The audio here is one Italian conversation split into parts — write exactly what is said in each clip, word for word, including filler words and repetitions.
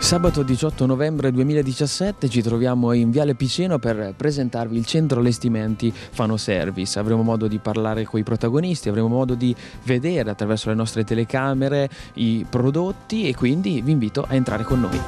Sabato diciotto novembre duemiladiciassette ci troviamo in Viale Piceno per presentarvi il centro allestimenti Fano Service. Avremo modo di parlare con i protagonisti, avremo modo di vedere attraverso le nostre telecamere i prodotti e quindi vi invito a entrare con noi.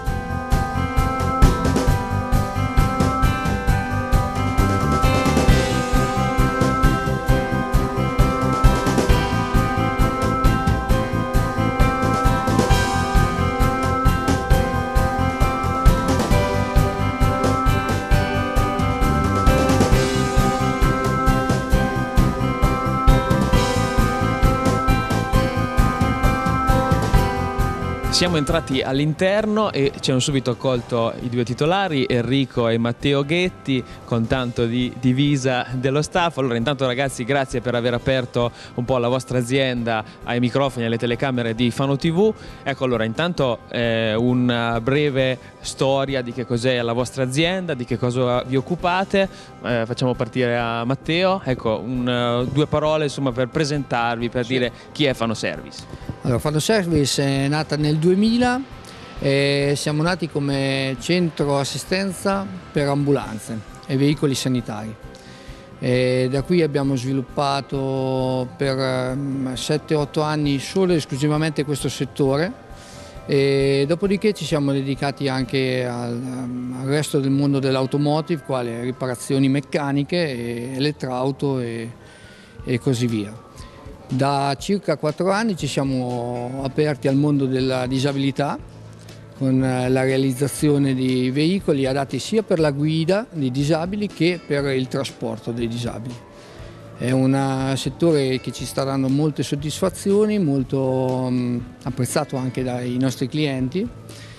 Siamo entrati all'interno e ci hanno subito accolto i due titolari, Enrico e Matteo Ghetti, con tanto di divisa dello staff. Allora intanto ragazzi, grazie per aver aperto un po' la vostra azienda ai microfoni e alle telecamere di Fano tivù. Ecco, allora intanto eh, una breve storia di che cos'è la vostra azienda, di che cosa vi occupate. Eh, facciamo partire a Matteo. Ecco, un, due parole insomma per presentarvi, per sì. dire chi è Fano Service. Allora, Fano Service è nata nel duemila e siamo nati come centro assistenza per ambulanze e veicoli sanitari. E da qui abbiamo sviluppato per sette otto anni solo e esclusivamente questo settore e dopodiché ci siamo dedicati anche al, al resto del mondo dell'automotive, quale riparazioni meccaniche, elettrauto e, e così via. Da circa quattro anni ci siamo aperti al mondo della disabilità con la realizzazione di veicoli adatti sia per la guida dei disabili che per il trasporto dei disabili. È un settore che ci sta dando molte soddisfazioni, molto apprezzato anche dai nostri clienti,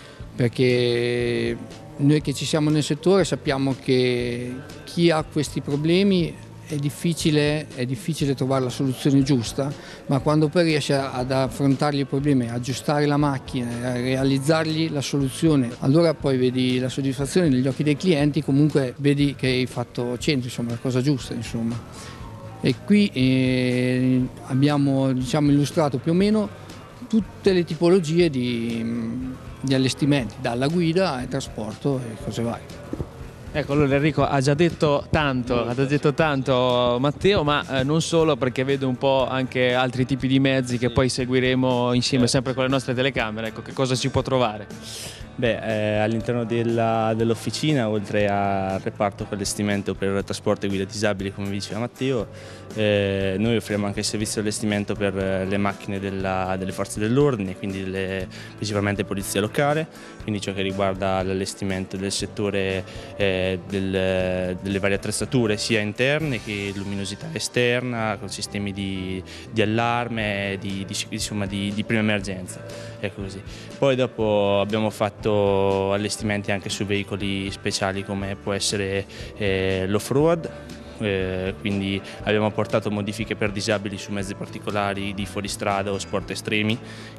perché noi che ci siamo nel settore sappiamo che chi ha questi problemi È difficile, è difficile trovare la soluzione giusta, ma quando poi riesci ad affrontargli i problemi, aggiustare la macchina, a realizzargli la soluzione, allora poi vedi la soddisfazione negli occhi dei clienti, comunque vedi che hai fatto centro, insomma, la cosa giusta, insomma. E qui eh, abbiamo, diciamo, illustrato più o meno tutte le tipologie di, di allestimenti, dalla guida al trasporto e cose varie. Ecco, allora Enrico ha già detto tanto, ha già detto tanto Matteo, ma eh, non solo, perché vedo un po' anche altri tipi di mezzi che poi seguiremo insieme sempre con le nostre telecamere. Ecco, che cosa si può trovare? Beh, eh, all'interno dell'officina, oltre al reparto per allestimento per trasporto e guida disabili, come diceva Matteo, eh, noi offriamo anche il servizio di allestimento per le macchine della, delle forze dell'ordine, quindi delle, principalmente polizia locale, quindi ciò che riguarda l'allestimento del settore eh, del, delle varie attrezzature sia interne che luminosità esterna, con sistemi di, di allarme, di, di, insomma, di, di prima emergenza. Ecco così. Poi dopo abbiamo fatto allestimenti anche su veicoli speciali come può essere eh, l'off-road, eh, quindi abbiamo portato modifiche per disabili su mezzi particolari di fuoristrada o sport estremi,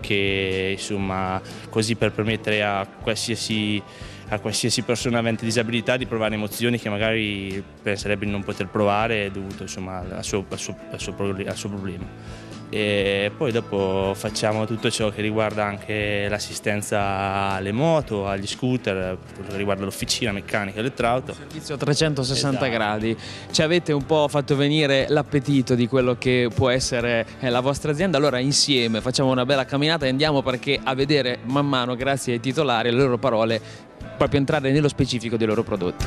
che insomma così per permettere a qualsiasi a qualsiasi persona avente disabilità di provare emozioni che magari penserebbe di non poter provare dovuto insomma al suo, al suo, al suo, al suo problema. E poi dopo facciamo tutto ciò che riguarda anche l'assistenza alle moto, agli scooter, per quello che riguarda l'officina meccanica, elettrauto. Servizio a trecentosessanta esatto. gradi. Ci avete un po' fatto venire l'appetito di quello che può essere la vostra azienda, allora insieme facciamo una bella camminata e andiamo perché a vedere man mano, grazie ai titolari e alle loro parole, proprio entrare nello specifico dei loro prodotti.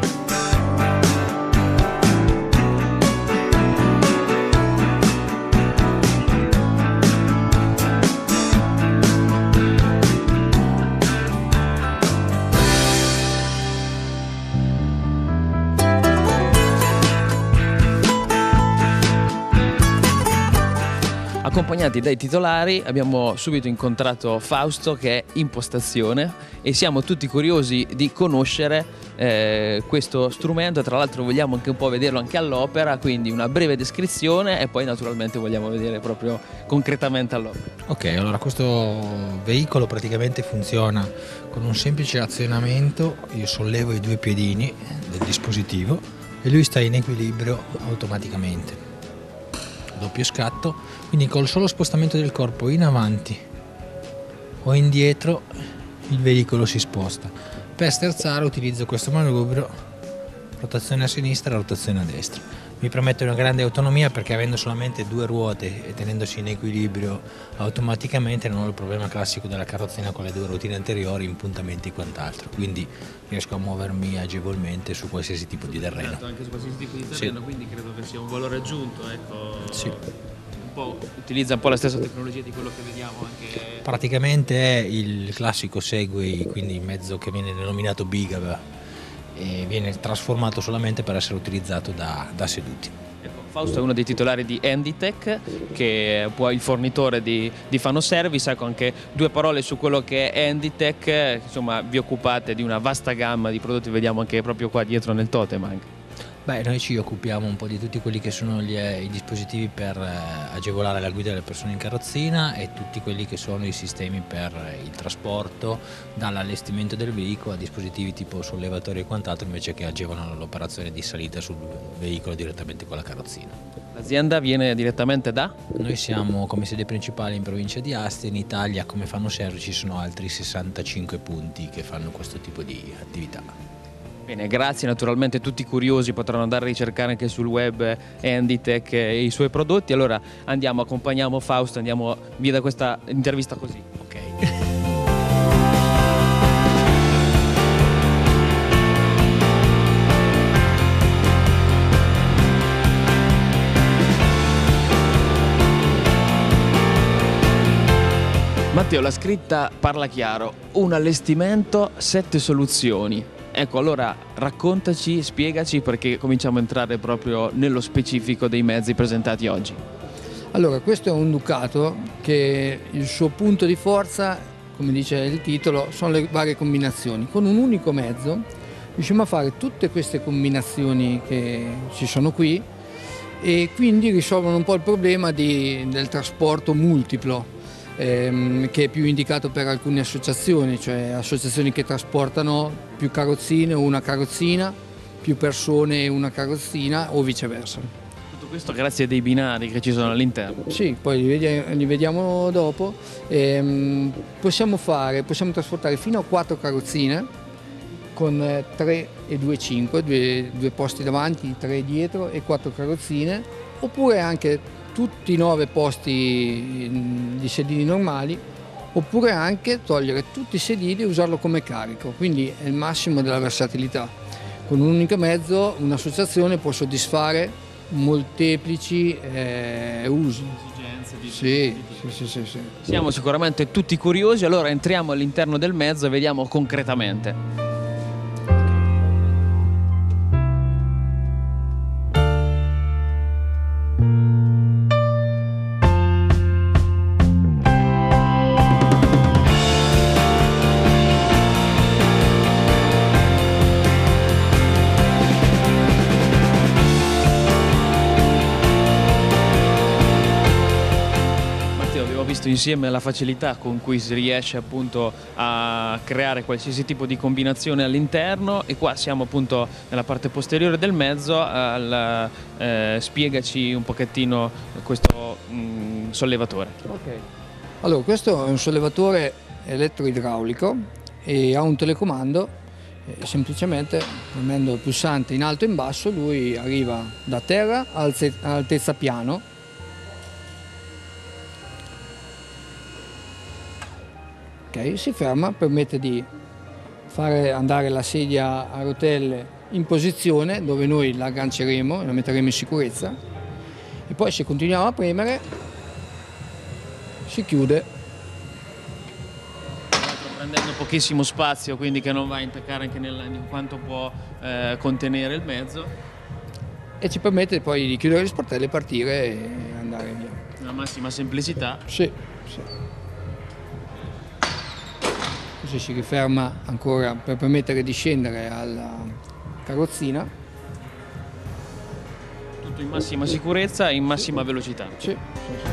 Accompagnati dai titolari abbiamo subito incontrato Fausto, che è in postazione, e siamo tutti curiosi di conoscere eh, questo strumento. Tra l'altro vogliamo anche un po' vederlo anche all'opera, quindi una breve descrizione e poi naturalmente vogliamo vedere proprio concretamente all'opera. Ok, allora questo veicolo praticamente funziona con un semplice azionamento. Io sollevo i due piedini del dispositivo e lui sta in equilibrio automaticamente. Doppio scatto, quindi col solo spostamento del corpo in avanti o indietro il veicolo si sposta. Per sterzare utilizzo questo manubrio, rotazione a sinistra, rotazione a destra. Mi permette una grande autonomia perché avendo solamente due ruote e tenendosi in equilibrio automaticamente non ho il problema classico della carrozzina con le due ruotine anteriori, impuntamenti e quant'altro, quindi riesco a muovermi agevolmente su qualsiasi tipo di terreno. Certo, anche su qualsiasi tipo di terreno, sì. Quindi credo che sia un valore aggiunto, ecco. Sì. Un po', utilizza un po' la stessa tecnologia di quello che vediamo anche. Praticamente è il classico Segway, quindi il mezzo che viene denominato Bigava, e viene trasformato solamente per essere utilizzato da, da seduti. Ecco, Fausto è uno dei titolari di Handitech, che è poi il fornitore di, di Fano Service. Ecco, anche due parole su quello che è Handitech. Insomma, vi occupate di una vasta gamma di prodotti, vediamo anche proprio qua dietro nel totem anche. Beh, noi ci occupiamo un po' di tutti quelli che sono gli, i dispositivi per eh, agevolare la guida delle persone in carrozzina e tutti quelli che sono i sistemi per il trasporto, dall'allestimento del veicolo a dispositivi tipo sollevatori e quant'altro, invece che agevolano l'operazione di salita sul veicolo direttamente con la carrozzina. L'azienda viene direttamente da? Noi siamo come sede principale in provincia di Asti. In Italia come Fano Service ci sono altri sessantacinque punti che fanno questo tipo di attività. Bene, grazie. Naturalmente tutti i curiosi potranno andare a ricercare anche sul web Handitech e i suoi prodotti. Allora andiamo, accompagniamo Fausto, andiamo via da questa intervista così. Ok. Matteo, la scritta parla chiaro: un allestimento, sette soluzioni. Ecco, allora raccontaci, spiegaci, perché cominciamo a entrare proprio nello specifico dei mezzi presentati oggi. Allora, questo è un Ducato che il suo punto di forza, come dice il titolo, sono le varie combinazioni. Con un unico mezzo riusciamo a fare tutte queste combinazioni che ci sono qui e quindi risolvono un po' il problema di, del trasporto multiplo, ehm, che è più indicato per alcune associazioni, cioè associazioni che trasportano più carrozzine o una carrozzina, più persone e una carrozzina o viceversa. Tutto questo grazie a dei binari che ci sono all'interno. Sì, poi li vediamo, li vediamo dopo. Ehm, possiamo fare, possiamo trasportare fino a quattro carrozzine con tre e due cinque, due, due posti davanti, tre dietro e quattro carrozzine, oppure anche tutti i nove posti di sedili normali, oppure anche togliere tutti i sedili e usarlo come carico, quindi è il massimo della versatilità. Con un unico mezzo un'associazione può soddisfare molteplici eh, usi. Esigenze di sì, sì, sì, sì, sì. Siamo sicuramente tutti curiosi, allora entriamo all'interno del mezzo e vediamo concretamente. Insieme alla facilità con cui si riesce appunto a creare qualsiasi tipo di combinazione all'interno, e qua siamo appunto nella parte posteriore del mezzo. Al, eh, spiegaci un pochettino questo mh, sollevatore. Ok, allora questo è un sollevatore elettroidraulico e ha un telecomando, e semplicemente premendo il pulsante in alto e in basso lui arriva da terra a altezza piano. Okay, si ferma, permette di fare andare la sedia a rotelle in posizione dove noi la agganceremo e la metteremo in sicurezza, e poi se continuiamo a premere si chiude. Prendendo pochissimo spazio, quindi che non va a intaccare anche nel, in quanto può eh, contenere il mezzo, e ci permette poi di chiudere le sportelle, partire e andare via. Una massima semplicità. Sì, sì. Così si riferma ancora per permettere di scendere alla carrozzina. Tutto in massima sicurezza e in massima velocità. Sì, sì, sì.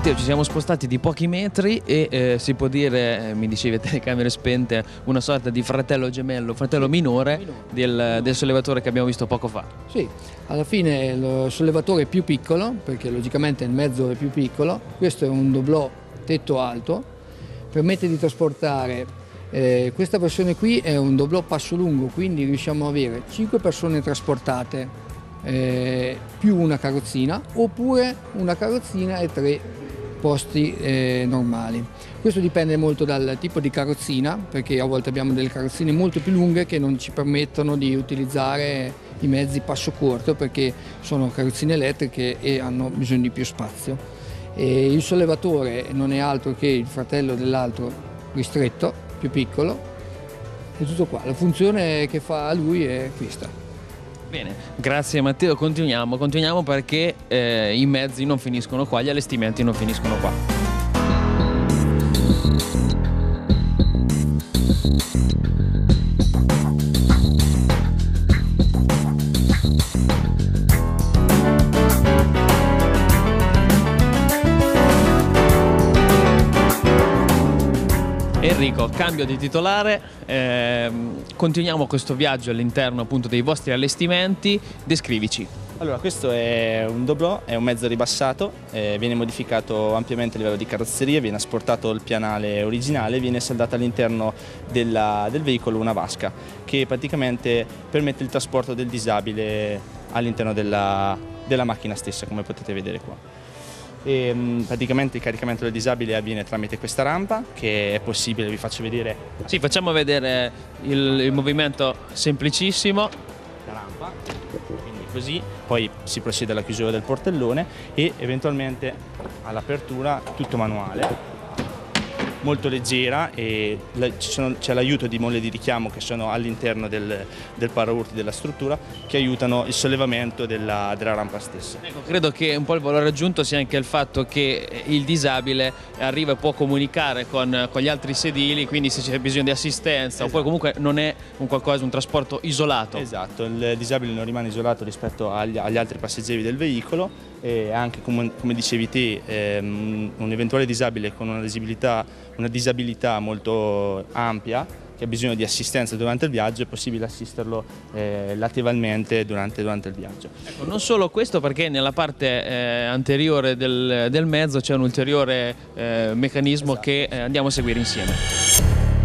Matteo, ci siamo spostati di pochi metri e eh, si può dire, eh, mi dicevi a telecamere spente, una sorta di fratello gemello, fratello minore del, del sollevatore che abbiamo visto poco fa. Sì, alla fine il sollevatore è più piccolo, perché logicamente il mezzo è più piccolo. Questo è un doblò tetto alto, permette di trasportare, eh, questa versione qui è un doblò passo lungo, quindi riusciamo ad avere cinque persone trasportate eh, più una carrozzina, oppure una carrozzina e tre posti eh, normali. Questo dipende molto dal tipo di carrozzina, perché a volte abbiamo delle carrozzine molto più lunghe che non ci permettono di utilizzare i mezzi passo corto, perché sono carrozzine elettriche e hanno bisogno di più spazio. E il sollevatore non è altro che il fratello dell'altro ristretto, più piccolo, e tutto qua. La funzione che fa lui è questa. Bene, grazie Matteo, continuiamo, continuiamo perché eh, i mezzi non finiscono qua, gli allestimenti non finiscono qua. Enrico, cambio di titolare, ehm, continuiamo questo viaggio all'interno appunto dei vostri allestimenti, descrivici. Allora, questo è un doblò, è un mezzo ribassato, eh, viene modificato ampiamente a livello di carrozzeria, viene asportato il pianale originale, viene saldata all'interno del veicolo una vasca che praticamente permette il trasporto del disabile all'interno della, della macchina stessa, come potete vedere qua. E, mh, praticamente il caricamento del disabile avviene tramite questa rampa, che è possibile, vi faccio vedere. Sì, facciamo vedere il, il movimento semplicissimo. La rampa, quindi così, poi si procede alla chiusura del portellone e eventualmente all'apertura, tutto manuale, molto leggera, e c'è l'aiuto di molle di richiamo che sono all'interno del, del paraurti della struttura, che aiutano il sollevamento della, della rampa stessa. Ecco, credo che un po' il valore aggiunto sia anche il fatto che il disabile arriva e può comunicare con, con gli altri sedili, quindi se c'è bisogno di assistenza, esatto. Oppure comunque non è un qualcosa, un trasporto isolato. Esatto, il disabile non rimane isolato rispetto agli, agli altri passeggeri del veicolo, e anche come, come dicevi te, ehm, un eventuale disabile con una disabilità, una disabilità molto ampia, che ha bisogno di assistenza durante il viaggio, è possibile assisterlo eh, latevalmente durante, durante il viaggio. Ecco, non solo questo, perché nella parte eh, anteriore del, del mezzo c'è un ulteriore eh, meccanismo, esatto, che eh, andiamo a seguire insieme.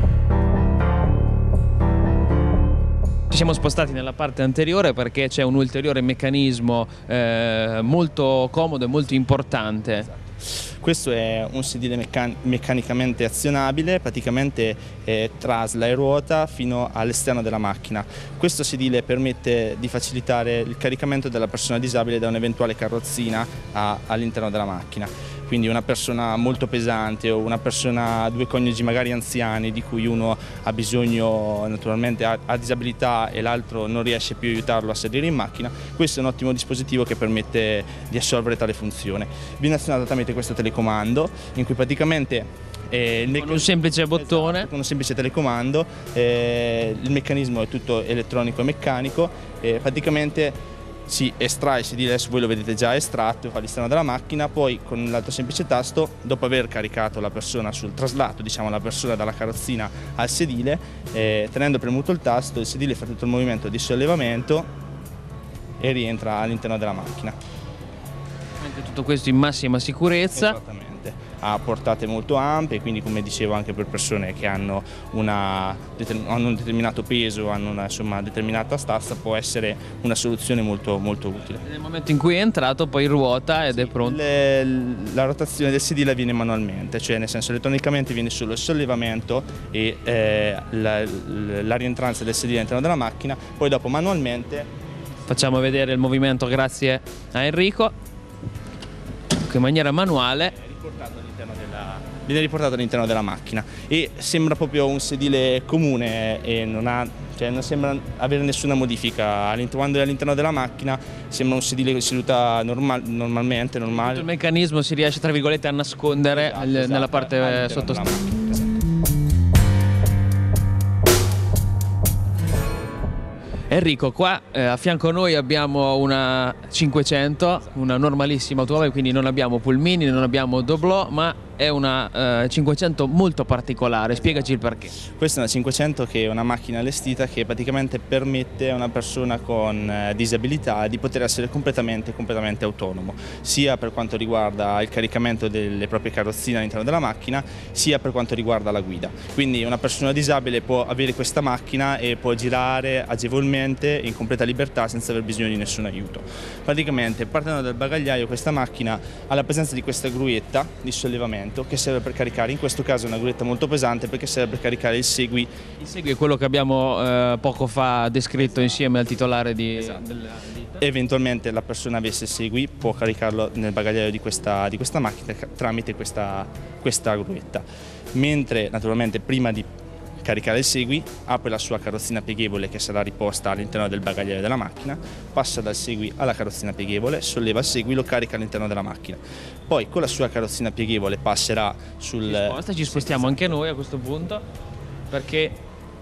Ci siamo spostati nella parte anteriore perché c'è un ulteriore meccanismo eh, molto comodo e molto importante. Esatto. Questo è un sedile meccan meccanicamente azionabile, praticamente eh, trasla e ruota fino all'esterno della macchina. Questo sedile permette di facilitare il caricamento della persona disabile da un'eventuale carrozzina all'interno della macchina. Quindi una persona molto pesante o una persona, due coniugi magari anziani, di cui uno ha bisogno, naturalmente ha, ha disabilità e l'altro non riesce più a aiutarlo a sedere in macchina, questo è un ottimo dispositivo che permette di assolvere tale funzione. Viene azionato tramite questo telecomando, in cui praticamente eh, con un semplice bottone, esatto, con un semplice telecomando, eh, il meccanismo è tutto elettronico e meccanico, eh, praticamente si estrae il sedile, adesso voi lo vedete già estratto, fa all'esterno della macchina, poi con l'altro semplice tasto, dopo aver caricato la persona sul traslato, diciamo la persona dalla carrozzina al sedile, eh, tenendo premuto il tasto, il sedile fa tutto il movimento di sollevamento e rientra all'interno della macchina. Anche tutto questo in massima sicurezza. Esattamente. Ha portate molto ampie, quindi come dicevo anche per persone che hanno, una, hanno un determinato peso, hanno una insomma, determinata stazza, può essere una soluzione molto, molto utile. Nel momento in cui è entrato poi ruota ed sì, è pronto? Le, la rotazione del sedile avviene manualmente, cioè nel senso elettronicamente viene solo il sollevamento e eh, la, la rientranza del sedile all'interno della macchina, poi dopo manualmente. Facciamo vedere il movimento grazie a Enrico, che in maniera manuale viene riportato all'interno della macchina e sembra proprio un sedile comune e non, ha, cioè non sembra avere nessuna modifica. Quando è all'interno della macchina sembra un sedile che si seduta normal, normalmente, normale. Tutto il meccanismo si riesce tra virgolette a nascondere, esatto, nella esatto, parte sottostante. Enrico, qua eh, a fianco a noi abbiamo una cinquecento, una normalissima automobile, quindi non abbiamo pulmini, non abbiamo doblò, ma è una eh, cinquecento molto particolare. Spiegaci il perché. Questa è una cinquecento che è una macchina allestita che praticamente permette a una persona con eh, disabilità di poter essere completamente, completamente autonomo, sia per quanto riguarda il caricamento delle proprie carrozzine all'interno della macchina, sia per quanto riguarda la guida. Quindi una persona disabile può avere questa macchina e può girare agevolmente in completa libertà senza aver bisogno di nessun aiuto. Praticamente, partendo dal bagagliaio, questa macchina ha la presenza di questa gruetta di sollevamento che serve per caricare, in questo caso è una gruetta molto pesante perché serve per caricare il segui. Il segui è quello che abbiamo eh, poco fa descritto insieme al titolare di, esatto. della ditta. Eventualmente la persona avesse il segui, può caricarlo nel bagagliaio di questa, di questa macchina tramite questa, questa gruetta. Mentre naturalmente prima di caricare il segui apre la sua carrozzina pieghevole che sarà riposta all'interno del bagagliaio della macchina, passa dal segui alla carrozzina pieghevole, solleva il segui, lo carica all'interno della macchina. Poi con la sua carrozzina pieghevole passerà sul... Ci sposta, ci spostiamo anche noi a questo punto, perché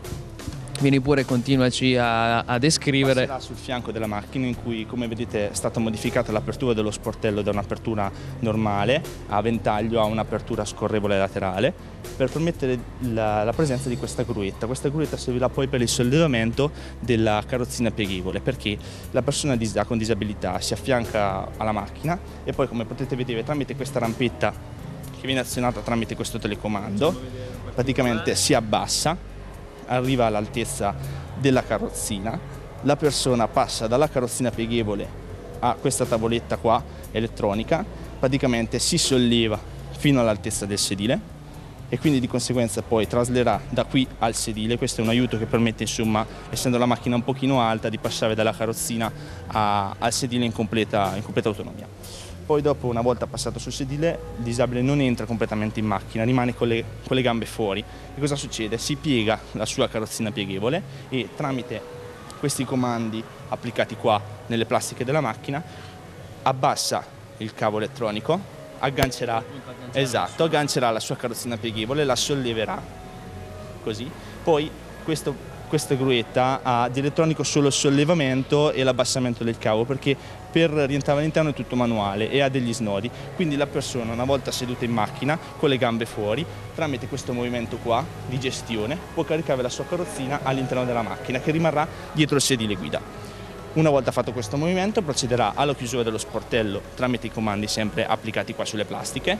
vieni pure, continuaci a, a descrivere. Passerà sul fianco della macchina in cui, come vedete, è stata modificata l'apertura dello sportello da un'apertura normale a ventaglio a un'apertura scorrevole laterale per permettere la, la presenza di questa gruetta. Questa gruetta servirà poi per il sollevamento della carrozzina pieghevole, perché la persona dis- con disabilità si affianca alla macchina e poi, come potete vedere, tramite questa rampetta che viene azionata tramite questo telecomando, praticamente si abbassa, arriva all'altezza della carrozzina, la persona passa dalla carrozzina pieghevole a questa tavoletta qua elettronica, praticamente si solleva fino all'altezza del sedile e quindi di conseguenza poi traslerà da qui al sedile. Questo è un aiuto che permette, insomma, essendo la macchina un pochino alta, di passare dalla carrozzina a, al sedile in completa, in completa autonomia. Poi dopo, una volta passato sul sedile, il disabile non entra completamente in macchina, rimane con le, con le gambe fuori. E cosa succede? Si piega la sua carrozzina pieghevole e tramite questi comandi applicati qua nelle plastiche della macchina abbassa il cavo elettronico, aggancerà, esatto, aggancerà la sua carrozzina pieghevole, la solleverà così. Poi questo Questa gruetta ha di elettronico solo il sollevamento e l'abbassamento del cavo, perché per rientrare all'interno è tutto manuale e ha degli snodi. Quindi la persona, una volta seduta in macchina con le gambe fuori, tramite questo movimento qua di gestione può caricare la sua carrozzina all'interno della macchina, che rimarrà dietro il sedile guida. Una volta fatto questo movimento procederà alla chiusura dello sportello tramite i comandi sempre applicati qua sulle plastiche,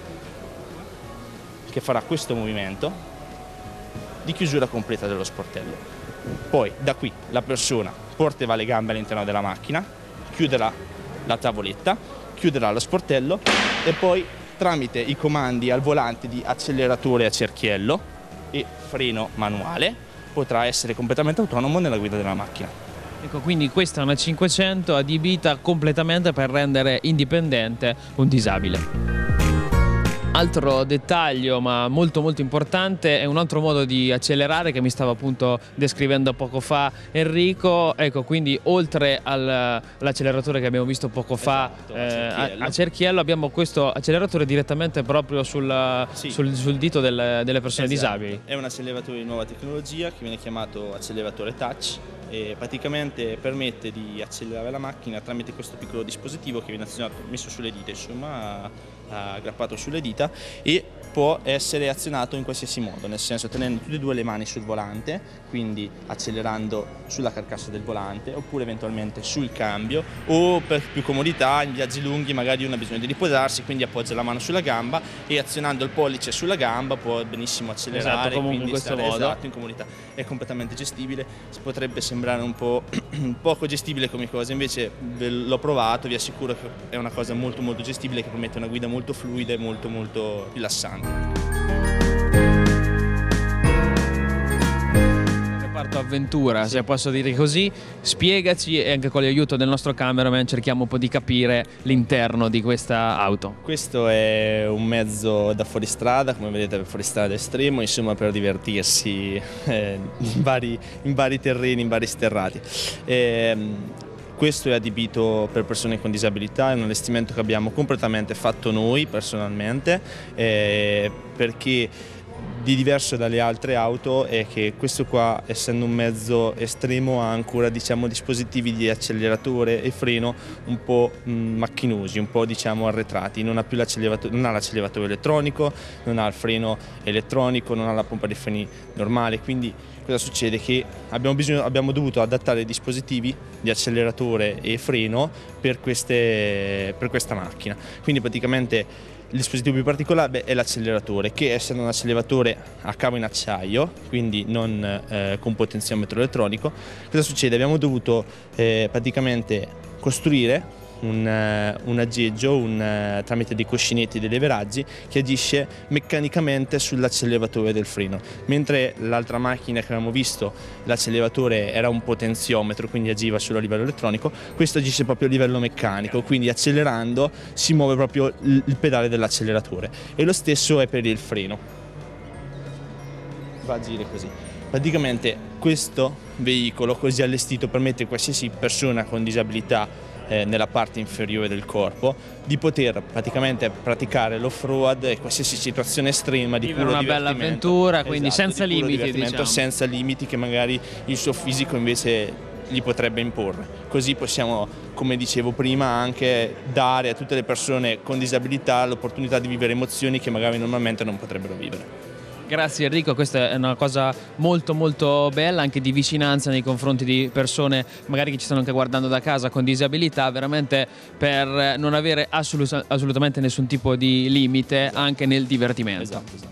che farà questo movimento di chiusura completa dello sportello. Poi da qui la persona porterà le gambe all'interno della macchina, chiuderà la tavoletta, chiuderà lo sportello e poi tramite i comandi al volante di acceleratore a cerchiello e freno manuale potrà essere completamente autonomo nella guida della macchina. Ecco, quindi questa è una cinquecento adibita completamente per rendere indipendente un disabile. Altro dettaglio, ma molto molto importante, è un altro modo di accelerare che mi stava appunto descrivendo poco fa Enrico. Ecco, quindi oltre all'acceleratore che abbiamo visto poco fa, esatto, eh, a, cerchiello. a cerchiello, abbiamo questo acceleratore direttamente proprio sul, sì. sul, sul dito del, delle persone Esatto. disabili. È un acceleratore di nuova tecnologia che viene chiamato acceleratore touch e praticamente permette di accelerare la macchina tramite questo piccolo dispositivo che viene azionato, messo sulle dita, insomma, aggrappato sulle dita, e può essere azionato in qualsiasi modo, nel senso tenendo tutte e due le mani sul volante, quindi accelerando sulla carcassa del volante oppure eventualmente sul cambio, o per più comodità in viaggi lunghi magari uno ha bisogno di riposarsi, quindi appoggia la mano sulla gamba e azionando il pollice sulla gamba può benissimo accelerare. Esatto, comunque in questo stare, modo. Esatto, in comodità. È completamente gestibile, si potrebbe sembrare un po' poco gestibile come cosa, invece l'ho provato, vi assicuro che è una cosa molto molto gestibile che permette una guida molto fluida e molto molto rilassante. Reparto avventura, sì, se posso dire così, spiegaci, e anche con l'aiuto del nostro cameraman cerchiamo un po' di capire l'interno di questa auto. Questo è un mezzo da fuoristrada, come vedete, per fuoristrada estremo, insomma, per divertirsi eh, in, vari, in vari terreni, in vari sterrati. Eh, Questo è adibito per persone con disabilità, è un allestimento che abbiamo completamente fatto noi personalmente, eh, perché di diverso dalle altre auto è che questo qua, essendo un mezzo estremo, ha ancora, diciamo, dispositivi di acceleratore e freno un po' mh, macchinosi, un po', diciamo, arretrati. Non ha più l'acceleratore, non ha l'acceleratore elettronico, non ha il freno elettronico, non ha la pompa di freni normale. Quindi cosa succede? Che abbiamo, bisogno, abbiamo dovuto adattare i dispositivi di acceleratore e freno per, queste, per questa macchina. Quindi praticamente il dispositivo più particolare è l'acceleratore, che essendo un acceleratore a cavo in acciaio, quindi non eh, con potenziometro elettronico, cosa succede? Abbiamo dovuto eh, praticamente costruire un, uh, un aggeggio un, uh, tramite dei cuscinetti, dei leveraggi, che agisce meccanicamente sull'acceleratore del freno, mentre l'altra macchina che avevamo visto, l'acceleratore era un potenziometro, quindi agiva solo a livello elettronico. Questo agisce proprio a livello meccanico, quindi accelerando si muove proprio il, il pedale dell'acceleratore, e lo stesso è per il freno, va a girare così. Praticamente questo veicolo così allestito permette a qualsiasi persona con disabilità Eh, nella parte inferiore del corpo di poter praticamente praticare l'off-road e qualsiasi situazione estrema di vivere puro una bella divertimento. avventura, quindi Esatto, senza di puro limiti, divertimento, diciamo. senza limiti che magari il suo fisico invece gli potrebbe imporre. Così possiamo, come dicevo prima, anche dare a tutte le persone con disabilità l'opportunità di vivere emozioni che magari normalmente non potrebbero vivere. Grazie Enrico, questa è una cosa molto molto bella, anche di vicinanza nei confronti di persone magari che ci stanno anche guardando da casa con disabilità, veramente per non avere assolut- assolutamente nessun tipo di limite anche nel divertimento. Esatto, esatto.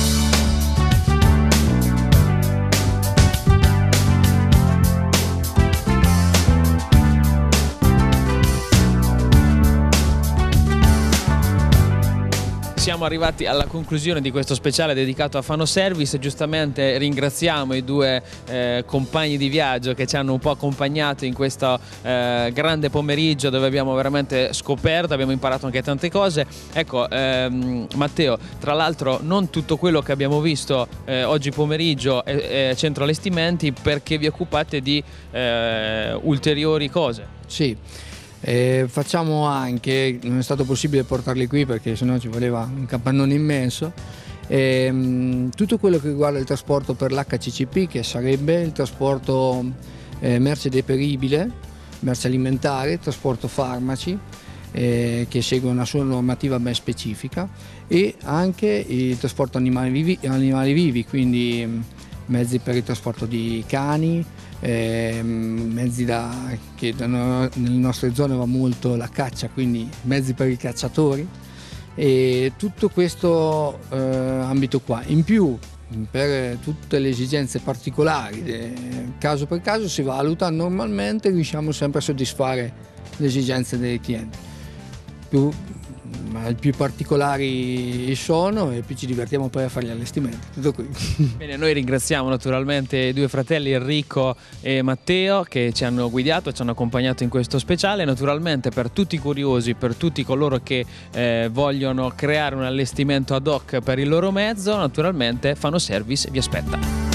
Siamo arrivati alla conclusione di questo speciale dedicato a Fano Service. Giustamente ringraziamo i due eh, compagni di viaggio che ci hanno un po' accompagnato in questo eh, grande pomeriggio, dove abbiamo veramente scoperto, abbiamo imparato anche tante cose. Ecco, ehm, Matteo, tra l'altro non tutto quello che abbiamo visto eh, oggi pomeriggio è, è centro allestimenti, perché vi occupate di eh, ulteriori cose. Sì. Eh, facciamo anche, non è stato possibile portarli qui perché sennò ci voleva un capannone immenso, ehm, tutto quello che riguarda il trasporto per l'H C C P, che sarebbe il trasporto eh, merce deperibile, merce alimentare, trasporto farmaci, eh, che segue una sua normativa ben specifica, e anche il trasporto animali vivi, animali vivi, quindi mezzi per il trasporto di cani, Eh, mezzi da, che da no, nelle nostre zone va molto la caccia, quindi mezzi per i cacciatori, e tutto questo eh, ambito qua. In più, per tutte le esigenze particolari, eh, caso per caso si valuta, normalmente riusciamo sempre a soddisfare le esigenze dei clienti. Più, ma più particolari sono e più ci divertiamo poi a fare gli allestimenti. Tutto qui. Bene, noi ringraziamo naturalmente i due fratelli Enrico e Matteo, che ci hanno guidato, ci hanno accompagnato in questo speciale. Naturalmente, per tutti i curiosi, per tutti coloro che eh, vogliono creare un allestimento ad hoc per il loro mezzo, naturalmente Fano Service vi aspetta.